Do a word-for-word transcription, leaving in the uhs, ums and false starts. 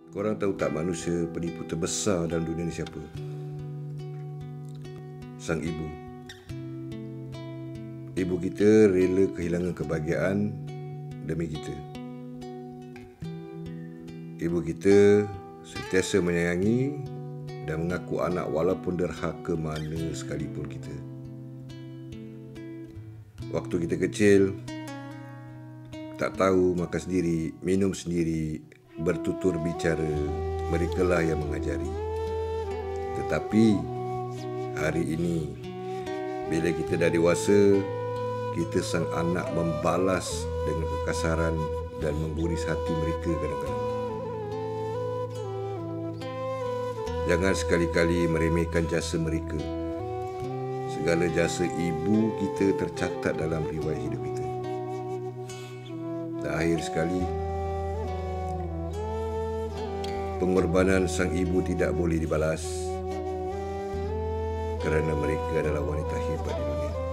Korang tahu tak manusia penipu terbesar dalam dunia ni siapa? Sang ibu. Ibu kita rela kehilangan kebahagiaan demi kita. Ibu kita sentiasa menyayangi dan mengaku anak walaupun derhaka mana sekalipun kita. Waktu kita kecil, tak tahu makan sendiri, minum sendiri, bertutur bicara, merekalah yang mengajari. Tetapi hari ini, bila kita dah dewasa, kita sang anak membalas dengan kekasaran dan memburis hati mereka kadang-kadang. Jangan sekali-kali meremehkan jasa mereka. Segala jasa ibu kita tercatat dalam riwayat hidup kita. Dan akhir sekali, pengorbanan sang ibu tidak boleh dibalas kerana mereka adalah wanita hebat di dunia.